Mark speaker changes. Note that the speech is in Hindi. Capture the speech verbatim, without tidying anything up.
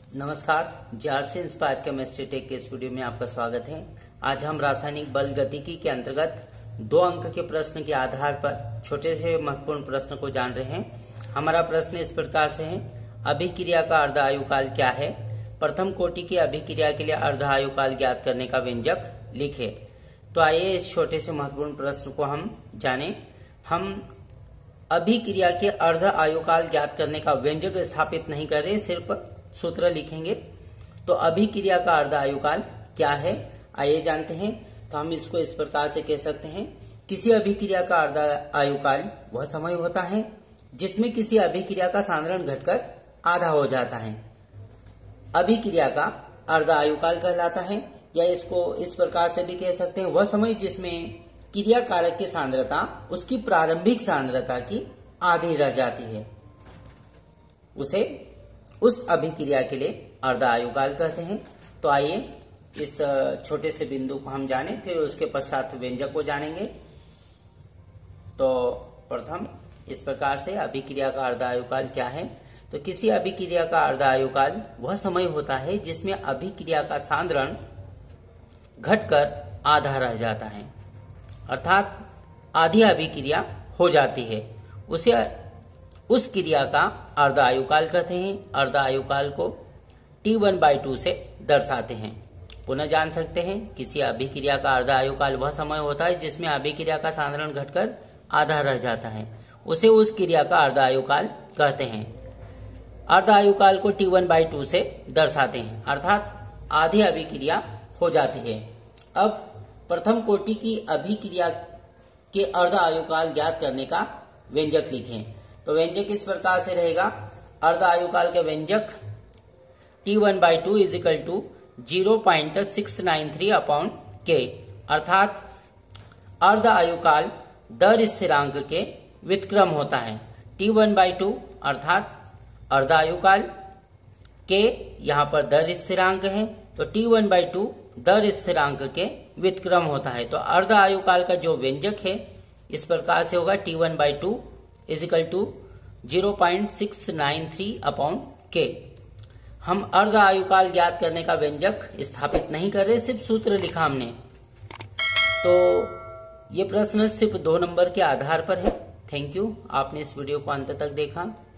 Speaker 1: नमस्कार, जेआरसी इंस्पायर केमिस्ट्री टेक के इस वीडियो में आपका स्वागत है। आज हम रासायनिक बल गतिकी के अंतर्गत दो अंक के प्रश्न के आधार पर छोटे से महत्वपूर्ण प्रश्न को जान रहे हैं। हमारा प्रश्न इस प्रकार से है, अभिक्रिया का अर्ध आयुकाल क्या है? प्रथम कोटि की अभिक्रिया के लिए अर्ध आयुकाल ज्ञात करने का व्यंजक लिखे। तो आइए इस छोटे से महत्वपूर्ण प्रश्न को हम जाने। हम अभिक्रिया के अर्ध आयुकाल ज्ञात करने का व्यंजक स्थापित नहीं कर रहे, सिर्फ सूत्र लिखेंगे। तो अभिक्रिया का अर्ध आयुकाल क्या है, आइए जानते हैं। तो हम इसको इस प्रकार से कह सकते हैं, किसी अभिक्रिया का अर्ध आयुकाल वह समय होता है जिसमें किसी अभिक्रिया का सांद्रण घटकर आधा हो जाता है। अभिक्रिया का अर्ध आयुकाल कहलाता है, या इसको इस प्रकार से भी कह सकते हैं, वह समय जिसमें क्रिया कारक की सांद्रता उसकी प्रारंभिक सांद्रता की आधी रह जाती है, उसे उस अभिक्रिया के लिए अर्ध आयुकाल कहते हैं। तो आइए इस छोटे से बिंदु को हम जाने, फिर उसके पश्चात व्यंजक को जानेंगे। तो प्रथम इस प्रकार से अभिक्रिया का अर्ध आयुकाल क्या है? तो किसी अभिक्रिया का अर्ध आयुकाल वह समय होता है जिसमें अभिक्रिया का सांद्रण घटकर आधा रह जाता है, अर्थात आधी अभिक्रिया हो जाती है, उसे उस क्रिया का अर्ध आयुकाल कहते हैं। अर्ध आयुकाल को टी वन बाई टू से दर्शाते हैं। पुनः जान सकते हैं, किसी अभिक्रिया का अर्ध आयुकाल वह समय होता है जिसमें अभिक्रिया का सांद्रण घटकर आधा रह जाता है, उसे उस क्रिया का अर्ध आयुकाल कहते हैं। अर्ध आयुकाल को टी वन बाई टू से दर्शाते हैं, अर्थात आधी अभिक्रिया हो जाती है। अब प्रथम कोटि की अभिक्रिया के अर्ध आयुकाल ज्ञात करने का व्यंजक लिखें। तो व्यंजक इस प्रकार से रहेगा, अर्ध आयुकाल के व्यंजक T one by two is equal to zero point six nine three upon K, अर्थात अर्ध आयुकाल दर स्थिरांक के व्युत्क्रम होता है। टी वन बाई टू अर्थात अर्ध आयुकाल, के यहाँ पर दर स्थिरांक है, तो टी वन बाई टू दर स्थिरांक के व्युत्क्रम होता है। तो अर्ध आयुकाल का जो व्यंजक है इस प्रकार से होगा, T one by two is equal to zero point six nine three upon K. हम अर्ध आयुकाल ज्ञात करने का व्यंजक स्थापित नहीं कर रहे, सिर्फ सूत्र लिखा हमने। तो ये प्रश्न सिर्फ दो नंबर के आधार पर है। थैंक यू, आपने इस वीडियो को अंत तक देखा।